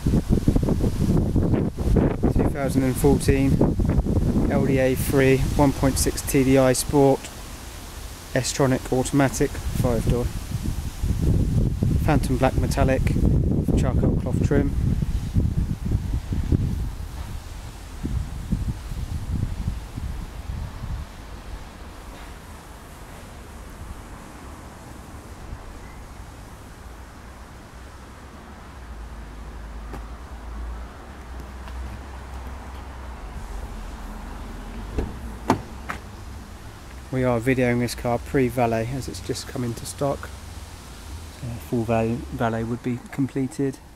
2014 LDA3 1.6 TDI Sport S-Tronic automatic 5-door. Phantom black metallic charcoal cloth trim. We are videoing this car pre-valet as it's just come into stock. So full valet would be completed.